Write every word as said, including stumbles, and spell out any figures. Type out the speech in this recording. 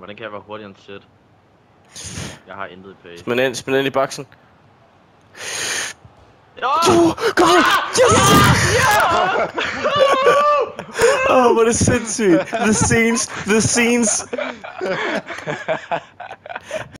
Hvordan kan jeg være hurtigere end shit? Jeg har intet i pace. Smid ind, smid ind i boksen. Ja! Kom nu! Yes! Åh, oh, hvor er det sindssygt! The scenes, the scenes!